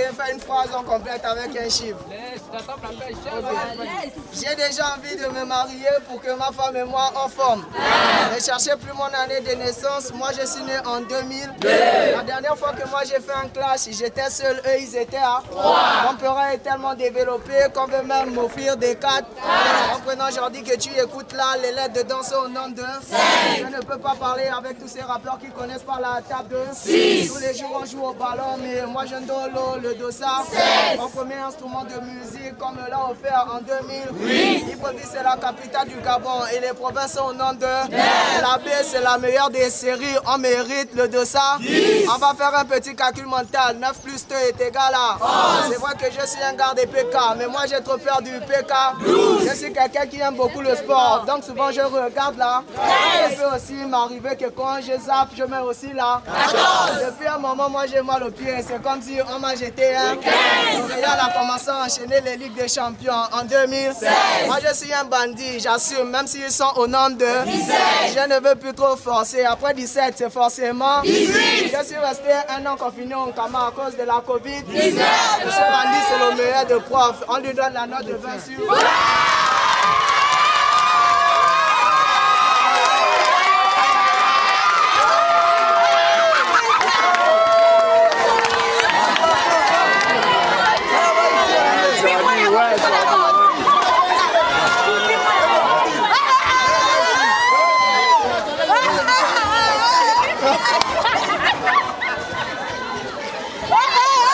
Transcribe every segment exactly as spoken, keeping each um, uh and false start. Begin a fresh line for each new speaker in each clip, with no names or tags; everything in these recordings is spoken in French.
essayer de faire une phrase en complète avec un chiffre. Okay. J'ai déjà envie de me marier pour que ma femme et moi en forme. Ne cherchez plus mon année de naissance. Moi, je suis né en deux mille. La dernière fois que moi j'ai fait un clash, j'étais seul, eux ils étaient à trois. Mon père est tellement développé qu'on veut même m'offrir des quatre. En prenant, je leur dis que tu écoutes là, les lettres dedans sont au nom de cinq. Je ne peux pas parler avec tous ces rappeurs qui connaissent pas la table de six. Tous les jours on joue au ballon, mais moi je ne dolo le dossa. Mon premier instrument de musique, comme l'a offert en deux mille. Oui. Libreville c'est la capitale du Gabon et les provinces sont au nom de neuf. La B c'est la meilleure des séries, on mérite le dossa. dix. On va faire un petit calcul mental, neuf plus deux est égal à onze. C'est vrai que je suis un gars des P K, mais moi j'ai trop peur du P K. douze. Je suis quelqu'un qui aime beaucoup le sport, donc souvent je regarde là. Il peut aussi m'arriver que quand je zappe, je mets aussi là. quatorze. Depuis un moment, moi j'ai mal aux pieds, c'est comme si on m'a jeté un quinze. Le Real a commencé à enchaîner les Ligues des Champions en deux mille seize. Moi je suis un bandit, j'assume, même s'ils sont au nombre de dix-sept. Je ne veux plus trop forcer, après dix-sept c'est forcément dix-huit. Je suis resté un an confiné au Kama à cause de la Covid dix-neuf. Ce bandit c'est le meilleur de prof, on lui donne la note de vingt sur vingt.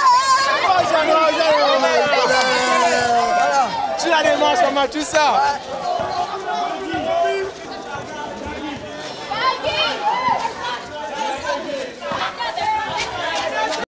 Tu as des manches, maman, tout ça.